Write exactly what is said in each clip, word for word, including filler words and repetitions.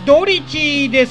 ドリチーです。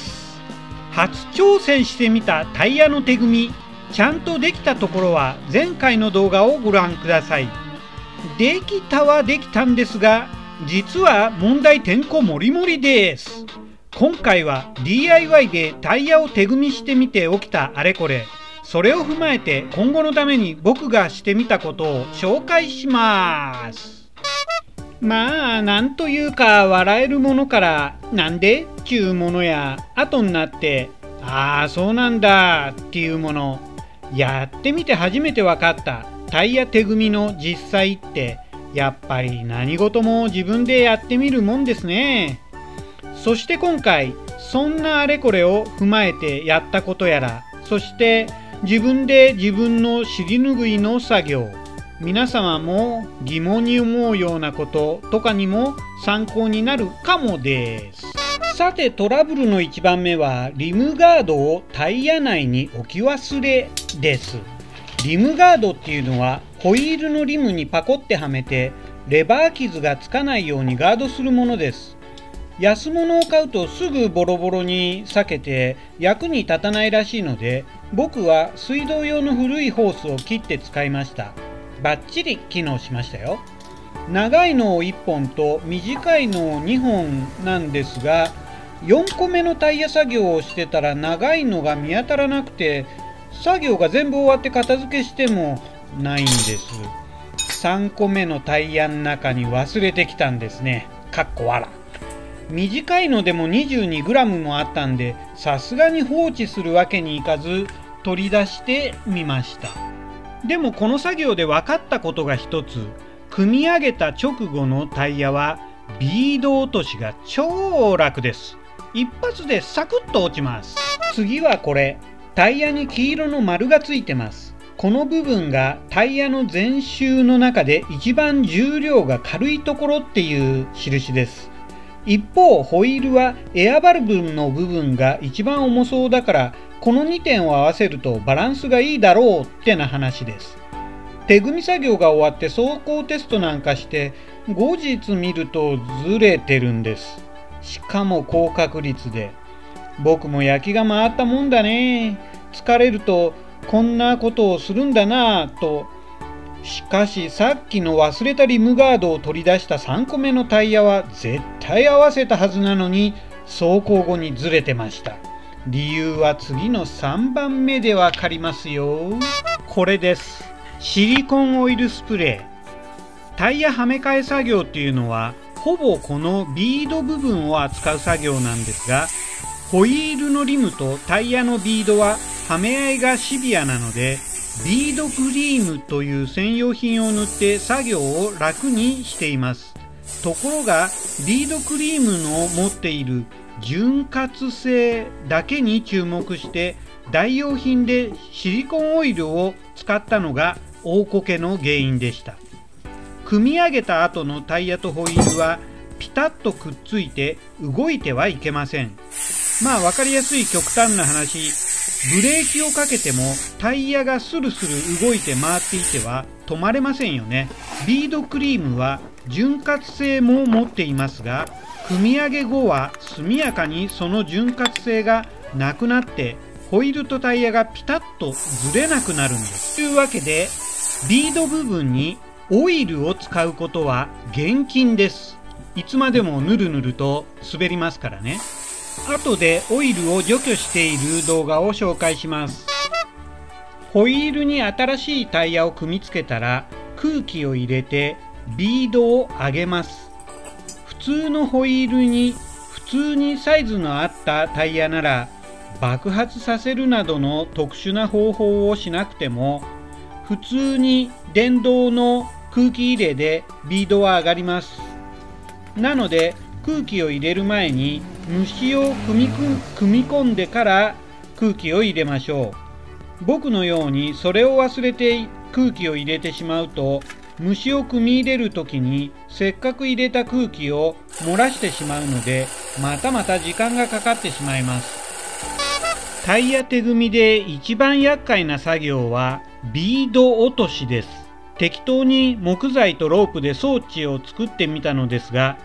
初挑戦してみたタイヤの手組み、ちゃんとできたところは前回の動画をご覧ください。できたはできたんですが、実は問題てんこ盛り盛りです。今回は ディーアイワイ でタイヤを手組みしてみて起きたあれこれ、それを踏まえて今後のために僕がしてみたことを紹介します。まあなんというか笑えるものからなんでちゅうものや後になってああそうなんだっていうもの、やってみて初めて分かったタイヤ手組みの実際ってやっぱり何事も自分でやってみるもんですね。そして今回そんなあれこれを踏まえてやったことやら、そして自分で自分の尻拭いの作業、皆様も疑問に思うようなこととかにも参考になるかもです。さてトラブルのいちばんめはリムガードをタイヤ内に置き忘れです。リムガードっていうのはホイールのリムにパコってはめてレバー傷がつかないようにガードするものです。安物を買うとすぐボロボロに裂けて役に立たないらしいので、僕は水道用の古いホースを切って使いました。バッチリ機能しましたよ。長いのをいっぽんと短いのをにほんなんですが、よんこめのタイヤ作業をしてたら長いのが見当たらなくて、作業が全部終わって片付けしてもないんです。さんこめのタイヤの中に忘れてきたんですね。かっこ笑。短いのでも にじゅうにグラム もあったんで、さすがに放置するわけにいかず取り出してみました。でもこの作業で分かったことが一つ、組み上げた直後のタイヤはビード落としが超楽です。一発でサクッと落ちます。次はこれ、タイヤに黄色の丸がついてます。この部分がタイヤの全周の中で一番重量が軽いところっていう印です。一方ホイールはエアバルブの部分が一番重そうだから、このにてんを合わせるとバランスがいいだろうってな話です。手組み作業が終わって走行テストなんかして後日見るとずれてるんです。しかも高確率で。僕も焼きが回ったもんだね。疲れるとこんなことをするんだなぁと。しかしさっきの忘れたリムガードを取り出したさんこめのタイヤは絶対合わせたはずなのに走行後にずれてました。理由は次のさんばんめでわかりますよ。これです。シリコンオイルスプレー。タイヤはめ替え作業っていうのはほぼこのビード部分を扱う作業なんですが、ホイールのリムとタイヤのビードははめ合いがシビアなので、ビードクリームという専用品を塗って作業を楽にしています。ところがビードクリームの持っている潤滑性だけに注目して代用品でシリコンオイルを使ったのが大こけの原因でした。組み上げた後のタイヤとホイールはピタッとくっついて動いてはいけません。まあ分かりやすい極端な話、ブレーキをかけてもタイヤがスルスル動いて回っていては止まれませんよね。ビードクリームは潤滑性も持っていますが、組み上げ後は速やかにその潤滑性がなくなってホイールとタイヤがピタッとずれなくなるんです。というわけでビード部分にオイルを使うことは厳禁です。いつまでもぬるぬると滑りますからね。後でオイルを除去している動画を紹介します。ホイールに新しいタイヤを組み付けたら空気を入れてビードを上げます。普通のホイールに普通にサイズのあったタイヤなら爆発させるなどの特殊な方法をしなくても普通に電動の空気入れでビードは上がります。なので空気を入れる前に虫を組み組み込んでから空気を入れましょう。僕のようにそれを忘れて空気を入れてしまうと、虫を組み入れる時にせっかく入れた空気を漏らしてしまうので、またまた時間がかかってしまいます。タイヤ手組みで一番厄介な作業はビード落としです。適当に木材とロープで装置を作ってみたのですが、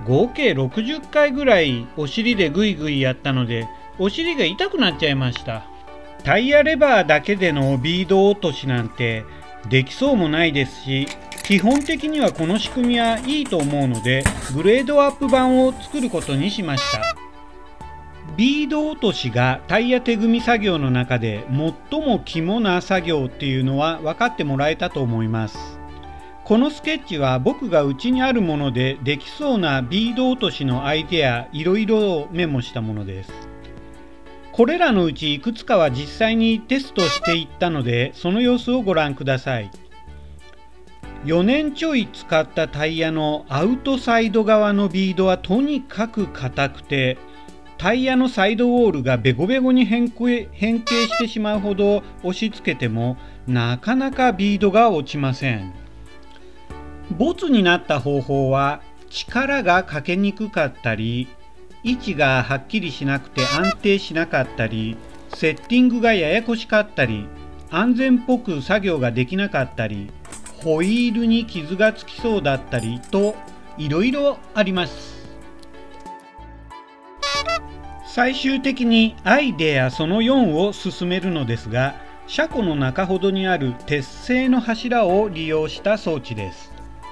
合計ろくじゅっかいぐらいお尻でグイグイやったのでお尻が痛くなっちゃいました。タイヤレバーだけでのビード落としなんてできそうもないですし、基本的にはこの仕組みはいいと思うのでグレードアップ版を作ることにしました。ビード落としがタイヤ手組み作業の中で最も肝な作業っていうのは分かってもらえたと思います。このスケッチは僕がうちにあるものでできそうなビード落としのアイデアいろいろをメモしたものです。これらのうちいくつかは実際にテストしていったのでその様子をご覧ください。よねんちょい使ったタイヤのアウトサイド側のビードはとにかく硬くてタイヤのサイドウォールがベコベコに変形、変形してしまうほど押し付けてもなかなかビードが落ちません。ボツになった方法は力がかけにくかったり位置がはっきりしなくて安定しなかったりセッティングがややこしかったり安全っぽく作業ができなかったりホイールに傷がつきそうだったりといろいろあります。最終的にアイデアそのよんを進めるのですが、車庫の中ほどにある鉄製の柱を利用した装置です。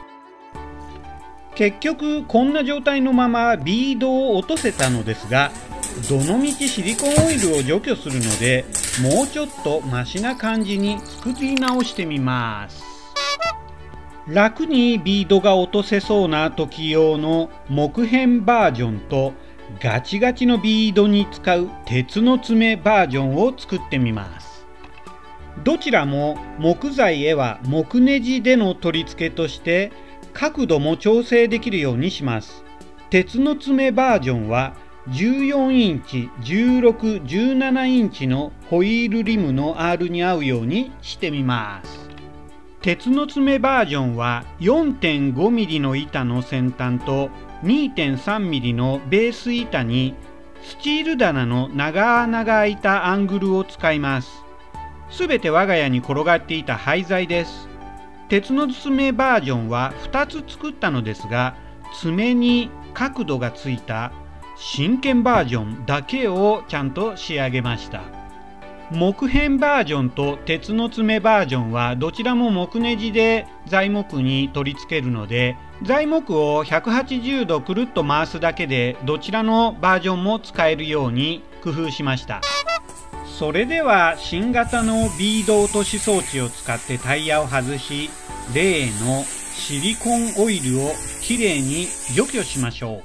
結局こんな状態のままビードを落とせたのですが、どのみちシリコンオイルを除去するのでもうちょっとマシな感じに作り直してみます。楽にビードが落とせそうな時用の木片バージョンとガチガチのビードに使う鉄の爪バージョンを作ってみます。どちらも木材へは木ネジでの取り付けとして角度も調整できるようにします。鉄の爪バージョンはじゅうよんインチ、じゅうろく、じゅうななインチのホイールリムの アール に合うようにしてみます。鉄の爪バージョンは よんてんごミリ の板の先端と にてんさんミリ のベース板にスチール棚の長穴が開いたアングルを使います。すべて我が家に転がっていた廃材です。鉄の爪バージョンはふたつ作ったのですが、爪に角度がついた真剣バージョンだけをちゃんと仕上げました。木片バージョンと鉄の爪バージョンはどちらも木ネジで材木に取り付けるので、材木をひゃくはちじゅうどくるっと回すだけでどちらのバージョンも使えるように工夫しました。それでは新型のビード落とし装置を使ってタイヤを外し、例のシリコンオイルをきれいに除去しましょう。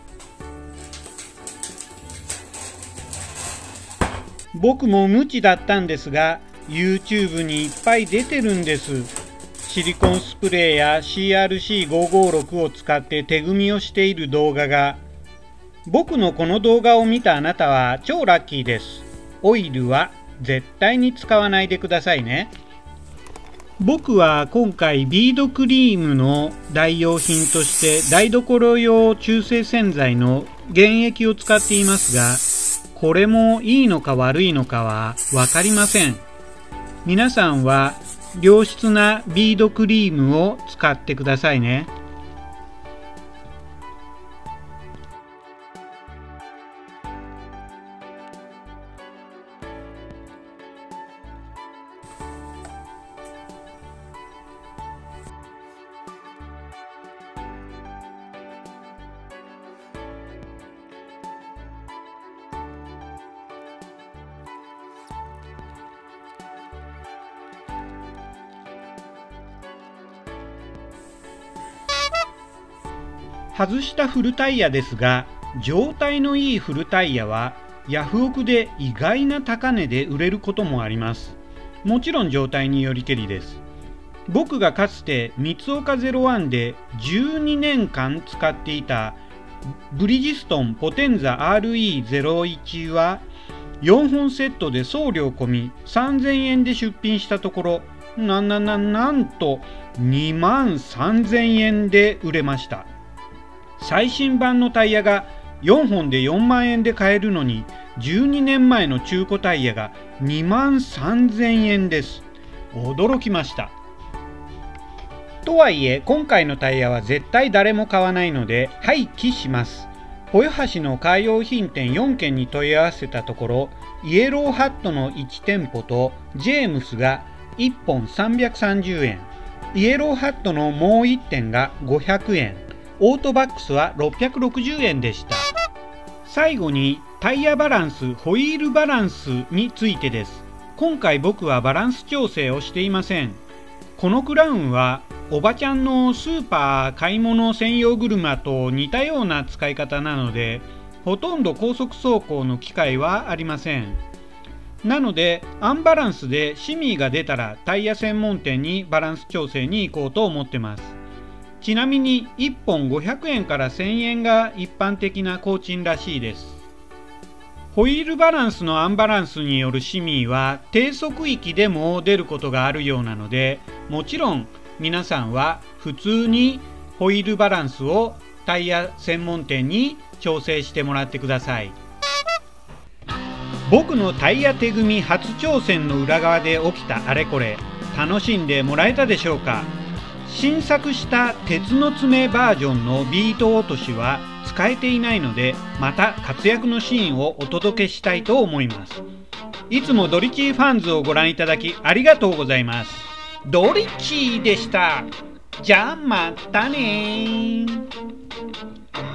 僕も無知だったんですが ユーチューブ にいっぱい出てるんです。シリコンスプレーや シーアールシーごひゃくごじゅうろく を使って手組みをしている動画が。僕のこの動画を見たあなたは超ラッキーです。オイルは絶対に使わないでくださいね。僕は今回ビードクリームの代用品として台所用中性洗剤の原液を使っていますが、これもいいのか悪いのかは分かりません。皆さんは良質なビードクリームを使ってくださいね。外したフルタイヤですが、状態のいいフルタイヤはヤフオクで意外な高値で売れることもあります。もちろん状態によりけりです。僕がかつて三岡ゼロワンでじゅうにねんかん使っていたブリヂストンポテンザ アールイーゼロいち はよんほんセットで送料込みさんぜんえんで出品したところ、ななななんとにまんさんぜんえんで売れました。最新版のタイヤがよんほんでよんまんえんで買えるのに、じゅうにねんまえの中古タイヤがにまんさんぜんえんです。驚きました。 とはいえ今回のタイヤは絶対誰も買わないので廃棄します。豊橋のカー用品店よんけんに問い合わせたところ、イエローハットのいち店舗とジェームスがいっぽんさんびゃくさんじゅうえん、イエローハットのもういってんがごひゃくえん、オートバックスはろっぴゃくろくじゅうえんでした。最後にタイヤバランス、ホイールバランスについてです。今回僕はバランス調整をしていません。このクラウンはおばちゃんのスーパー買い物専用車と似たような使い方なので、ほとんど高速走行の機会はありません。なのでアンバランスでシミーが出たらタイヤ専門店にバランス調整に行こうと思ってます。ちなみにいっぽんごひゃくえんからせんえんが一般的な工賃らしいです。ホイールバランスのアンバランスによるシミーは低速域でも出ることがあるようなので、もちろん皆さんは普通にホイールバランスをタイヤ専門店に調整してもらってください。僕のタイヤ手組み初挑戦の裏側で起きたあれこれ、楽しんでもらえたでしょうか。新作した鉄の爪バージョンのビート落としは使えていないので、また活躍のシーンをお届けしたいと思います。いつもドリチーファンズをご覧いただきありがとうございます。ドリッチーでした。じゃあまたねー。